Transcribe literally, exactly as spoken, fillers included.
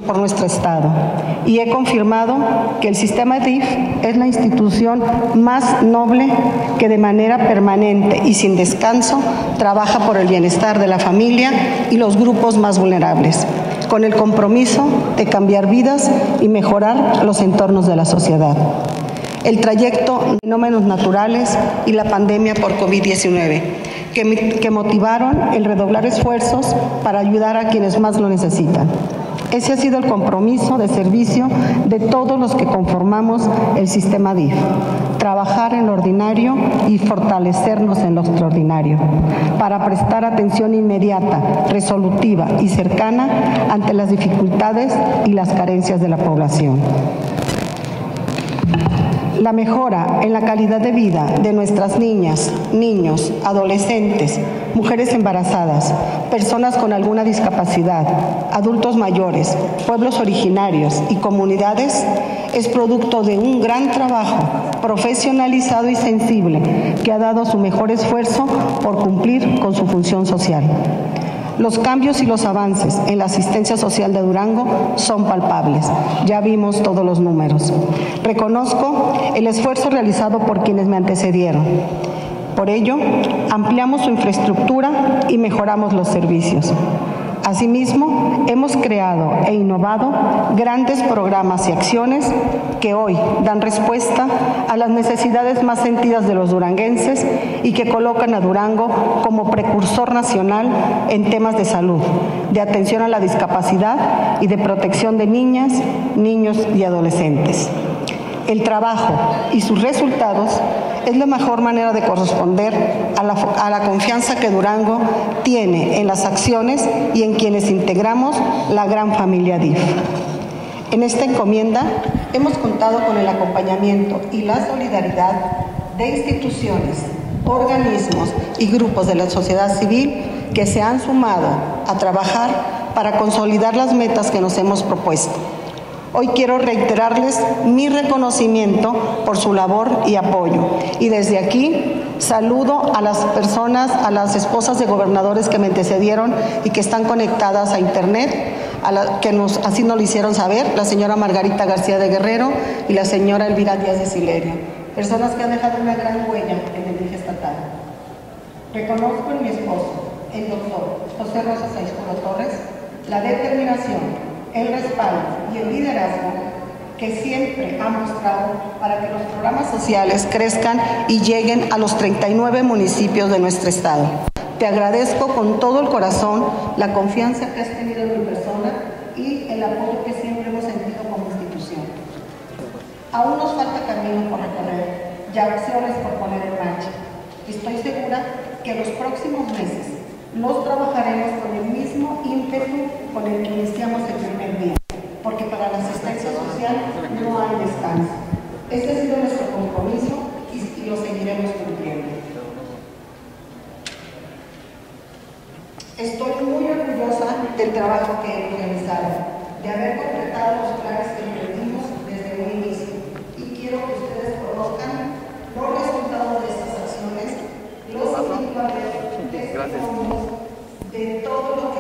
por nuestro Estado y he confirmado que el sistema D I F es la institución más noble que de manera permanente y sin descanso trabaja por el bienestar de la familia y los grupos más vulnerables, con el compromiso de cambiar vidas y mejorar los entornos de la sociedad. El trayecto de fenómenos naturales y la pandemia por COVID diecinueve, que, que motivaron el redoblar esfuerzos para ayudar a quienes más lo necesitan. Ese ha sido el compromiso de servicio de todos los que conformamos el sistema D I F, trabajar en lo ordinario y fortalecernos en lo extraordinario, para prestar atención inmediata, resolutiva y cercana ante las dificultades y las carencias de la población. La mejora en la calidad de vida de nuestras niñas, niños, adolescentes, mujeres embarazadas, personas con alguna discapacidad, adultos mayores, pueblos originarios y comunidades es producto de un gran trabajo profesionalizado y sensible que ha dado su mejor esfuerzo por cumplir con su función social. Los cambios y los avances en la asistencia social de Durango son palpables. Ya vimos todos los números. Reconozco el esfuerzo realizado por quienes me antecedieron. Por ello, ampliamos su infraestructura y mejoramos los servicios. Asimismo, hemos creado e innovado grandes programas y acciones que hoy dan respuesta a las necesidades más sentidas de los duranguenses y que colocan a Durango como precursor nacional en temas de salud, de atención a la discapacidad y de protección de niñas, niños y adolescentes. El trabajo y sus resultados es la mejor manera de corresponder a la, a la confianza que Durango tiene en las acciones y en quienes integramos la gran familia D I F. En esta encomienda hemos contado con el acompañamiento y la solidaridad de instituciones, organismos y grupos de la sociedad civil que se han sumado a trabajar para consolidar las metas que nos hemos propuesto. Hoy quiero reiterarles mi reconocimiento por su labor y apoyo. Y desde aquí saludo a las personas, a las esposas de gobernadores que me antecedieron y que están conectadas a internet, a la, que nos, así nos lo hicieron saber, la señora Margarita García de Guerrero y la señora Elvira Díaz de Silerio. Personas que han dejado una gran huella en el eje estatal. Reconozco en mi esposo, el doctor José Rosa Saizpuro Torres, la determinación, el respaldo y el liderazgo que siempre ha mostrado para que los programas sociales crezcan y lleguen a los treinta y nueve municipios de nuestro estado. Te agradezco con todo el corazón la confianza que has tenido en mi persona y el apoyo que siempre hemos sentido como institución. Aún nos falta camino por recorrer y acciones por poner en marcha. Estoy segura que los próximos meses los trabajaremos con el mismo ímpetu con el que iniciamos el primer día, porque para la asistencia social no hay descanso. Este ha sido nuestro compromiso y, y lo seguiremos cumpliendo. Estoy muy orgullosa del trabajo que hemos realizado, de haber completado los planes que emprendimos desde un inicio, y quiero que ustedes conozcan los resultados de estas acciones, los invito a ver testimonios de todo lo que